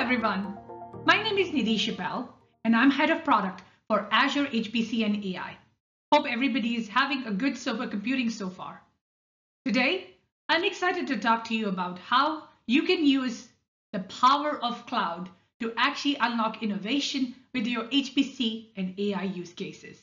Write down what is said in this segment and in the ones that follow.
everyone. My name is Nidhi Chappelle, and I'm Head of Product for Azure HPC and AI. Hope everybody is having a good supercomputing so far. Today, I'm excited to talk to you about how you can use the power of cloud to actually unlock innovation with your HPC and AI use cases.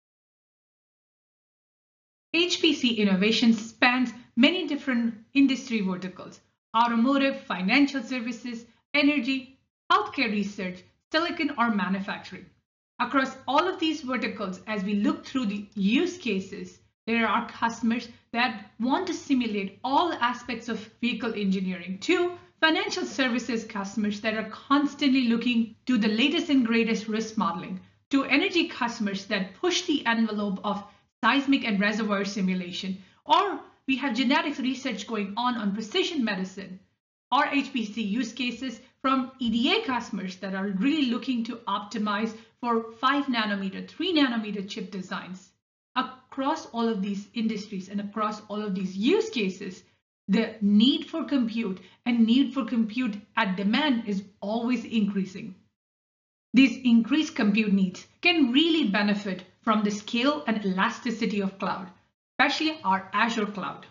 HPC innovation spans many different industry verticals: automotive, financial services, energy, healthcare research, silicon, or manufacturing. Across all of these verticals, as we look through the use cases, there are customers that want to simulate all aspects of vehicle engineering, to financial services customers that are constantly looking to the latest and greatest risk modeling, to energy customers that push the envelope of seismic and reservoir simulation, or we have genetics research going on precision medicine, or HPC use cases from EDA customers that are really looking to optimize for 5 nanometer, 3 nanometer chip designs. Across all of these industries and across all of these use cases, the need for compute and need for compute at demand is always increasing. These increased compute needs can really benefit from the scale and elasticity of cloud, especially our Azure Cloud.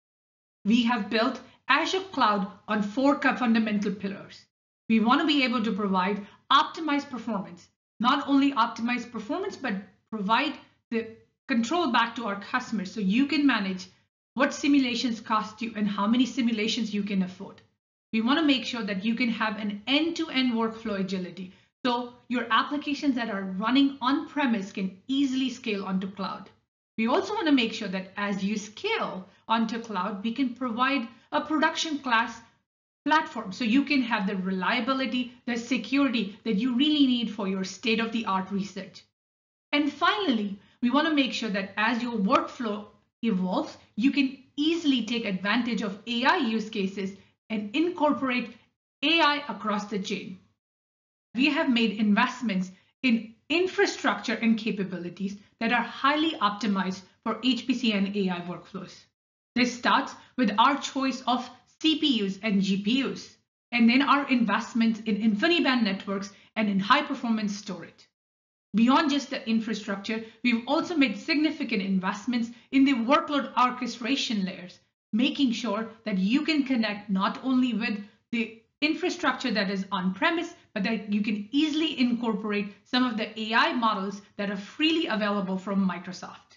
We have built Azure Cloud on 4 fundamental pillars. We want to be able to provide optimized performance, not only optimized performance, but provide the control back to our customers so you can manage what simulations cost you and how many simulations you can afford. We want to make sure that you can have an end-to-end workflow agility, so your applications that are running on-premise can easily scale onto cloud. We also want to make sure that as you scale onto cloud, we can provide a production class platform so you can have the reliability, the security that you really need for your state-of-the-art research. And finally, we want to make sure that as your workflow evolves, you can easily take advantage of AI use cases and incorporate AI across the chain. We have made investments in infrastructure and capabilities that are highly optimized for HPC and AI workflows. This starts with our choice of CPUs and GPUs, and then our investments in InfiniBand networks and in high-performance storage. Beyond just the infrastructure, we've also made significant investments in the workload orchestration layers, making sure that you can connect not only with the infrastructure that is on-premise, but that you can easily incorporate some of the AI models that are freely available from Microsoft.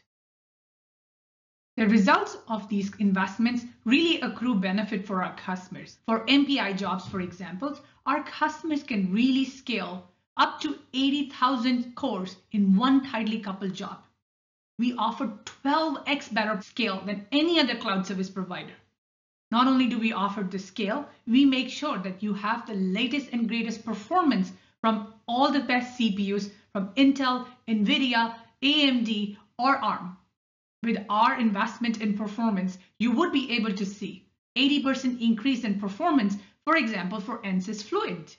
The results of these investments really accrue benefit for our customers. For MPI jobs, for example, our customers can really scale up to 80,000 cores in one tightly coupled job. We offer 12x better scale than any other cloud service provider. Not only do we offer the scale, we make sure that you have the latest and greatest performance from all the best CPUs from Intel, NVIDIA, AMD, or ARM. With our investment in performance, you would be able to see 80% increase in performance, for example, for Ansys Fluent.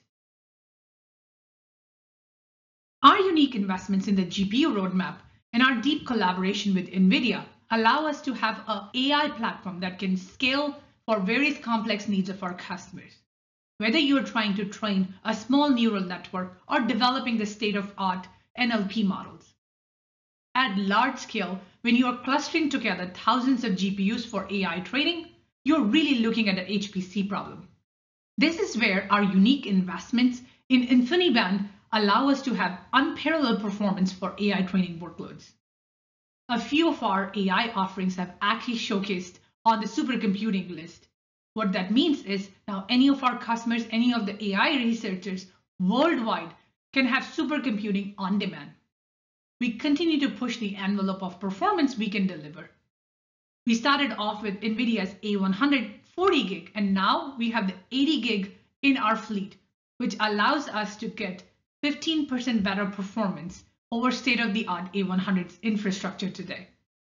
Our unique investments in the GPU roadmap and our deep collaboration with NVIDIA allow us to have an AI platform that can scale for various complex needs of our customers. Whether you're trying to train a small neural network or developing the state-of-the-art NLP models. At large scale, when you are clustering together thousands of GPUs for AI training, you're really looking at an HPC problem. This is where our unique investments in InfiniBand allow us to have unparalleled performance for AI training workloads. A few of our AI offerings have actually showcased on the supercomputing list. What that means is now any of our customers, any of the AI researchers worldwide can have supercomputing on demand. We continue to push the envelope of performance we can deliver. We started off with NVIDIA's A100 40 gig, and now we have the 80 gig in our fleet, which allows us to get 15% better performance over state-of-the-art A100's infrastructure today.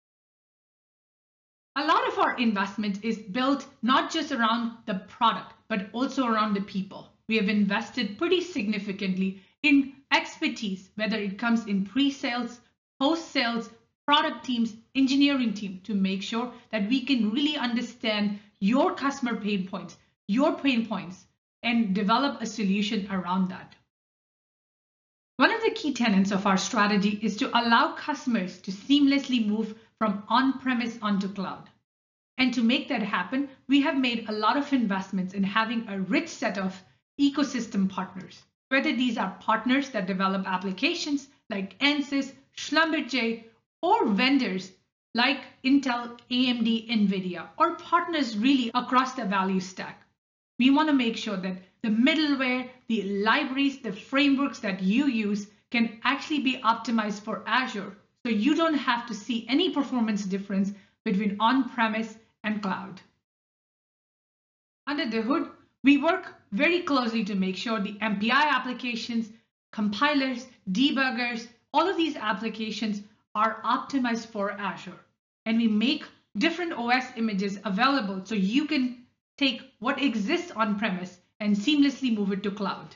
A lot of our investment is built not just around the product, but also around the people. We have invested pretty significantly in expertise, whether it comes in pre-sales, post-sales, product teams, engineering team, to make sure that we can really understand your customer pain points, and develop a solution around that. One of the key tenets of our strategy is to allow customers to seamlessly move from on-premise onto cloud. And to make that happen, we have made a lot of investments in having a rich set of ecosystem partners, whether these are partners that develop applications like Ansys, Schlumberger, or vendors like Intel, AMD, NVIDIA, or partners really across the value stack. We want to make sure that the middleware, the libraries, the frameworks that you use can actually be optimized for Azure, so you don't have to see any performance difference between on-premise and cloud. Under the hood, we work very closely to make sure the MPI applications, compilers, debuggers, all of these applications are optimized for Azure. And we make different OS images available so you can take what exists on-premise and seamlessly move it to cloud.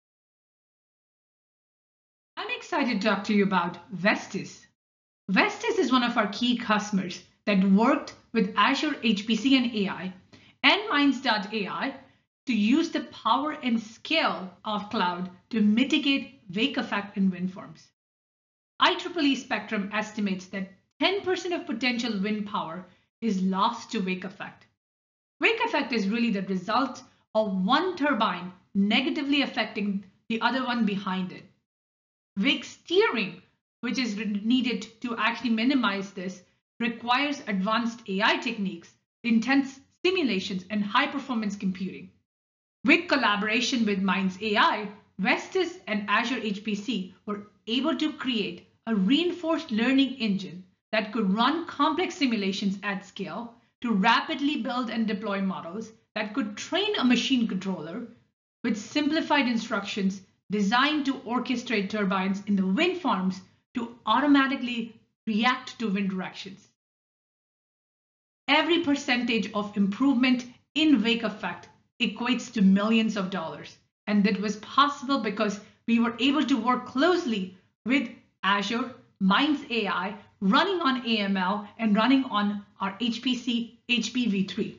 I'm excited to talk to you about Vestas. Vestas is one of our key customers that worked with Azure HPC and AI and Minds.ai to use the power and scale of cloud to mitigate wake effect in wind farms. IEEE Spectrum estimates that 10% of potential wind power is lost to wake effect. Wake effect is really the result of one turbine negatively affecting the other one behind it. Wake steering, which is needed to actually minimize this, requires advanced AI techniques, intense simulations, and high-performance computing. With collaboration with Minds AI, Vestas and Azure HPC were able to create a reinforced learning engine that could run complex simulations at scale to rapidly build and deploy models that could train a machine controller with simplified instructions designed to orchestrate turbines in the wind farms to automatically react to wind directions. Every percentage of improvement in wake effect equates to millions of dollars. And that was possible because we were able to work closely with Azure, Minds AI, running on AML and running on our HPC HPV3.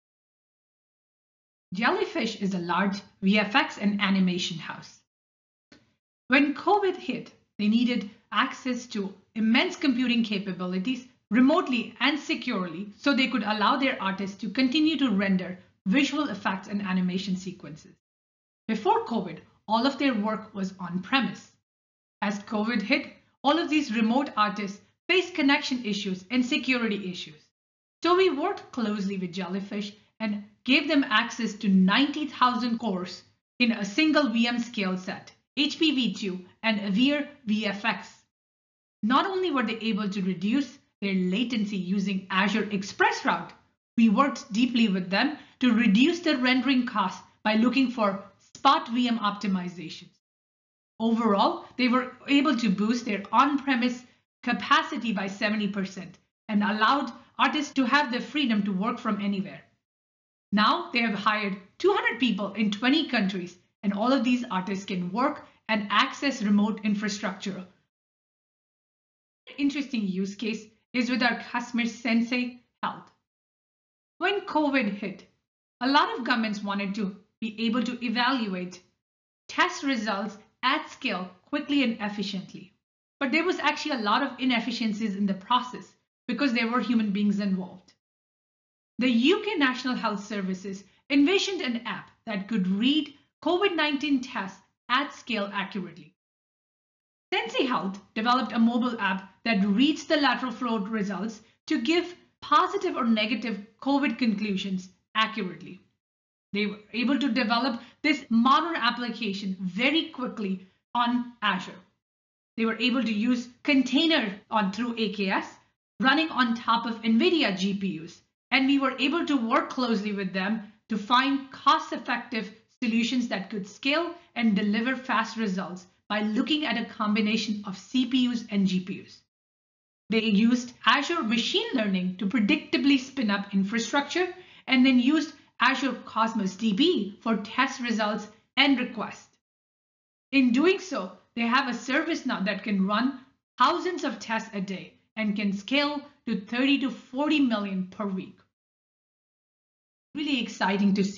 Jellyfish is a large VFX and animation house. When COVID hit, they needed access to immense computing capabilities remotely and securely so they could allow their artists to continue to render visual effects and animation sequences. Before COVID, all of their work was on-premise. As COVID hit, all of these remote artists faced connection issues and security issues. So we worked closely with Jellyfish and gave them access to 90,000 cores in a single VM scale set, HPV2 and Azure VFX. Not only were they able to reduce their latency using Azure ExpressRoute, we worked deeply with them to reduce their rendering costs by looking for spot VM optimizations. Overall, they were able to boost their on-premise capacity by 70% and allowed artists to have the freedom to work from anywhere. Now they have hired 200 people in 20 countries, and all of these artists can work and access remote infrastructure. An interesting use case is with our customer Sensei Health. When COVID hit, a lot of governments wanted to be able to evaluate test results at scale quickly and efficiently. But there was actually a lot of inefficiencies in the process because there were human beings involved. The UK National Health Services envisioned an app that could read COVID-19 tests at scale accurately. Sensei Health developed a mobile app that reads the lateral flow results to give positive or negative COVID conclusions accurately. They were able to develop this modern application very quickly on Azure. They were able to use container through AKS running on top of NVIDIA GPUs. And we were able to work closely with them to find cost-effective solutions that could scale and deliver fast results by looking at a combination of CPUs and GPUs. They used Azure Machine Learning to predictably spin up infrastructure and then used Azure Cosmos DB for test results and requests. In doing so, they have a service now that can run thousands of tests a day and can scale to 30 to 40 million per week. Really exciting to see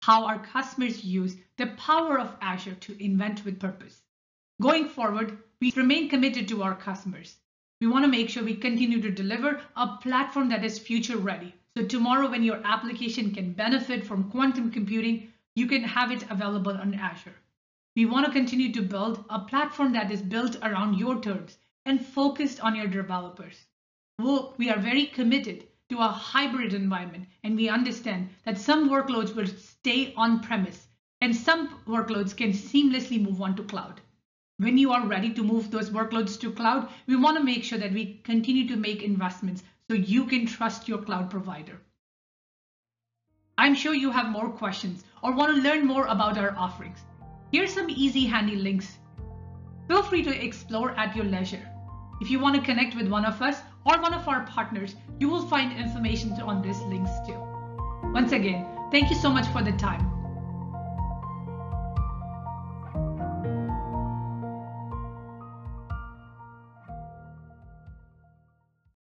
how our customers use the power of Azure to invent with purpose. Going forward, we remain committed to our customers. We want to make sure we continue to deliver a platform that is future ready. So tomorrow when your application can benefit from quantum computing, you can have it available on Azure. We want to continue to build a platform that is built around your terms and focused on your developers. We are very committed to a hybrid environment, and we understand that some workloads will stay on-premise and some workloads can seamlessly move on to cloud. When you are ready to move those workloads to cloud, we want to make sure that we continue to make investments so you can trust your cloud provider. I'm sure you have more questions or want to learn more about our offerings. Here's some easy, handy links. Feel free to explore at your leisure. If you want to connect with one of us or one of our partners, you will find information on these links too. Once again, thank you so much for the time.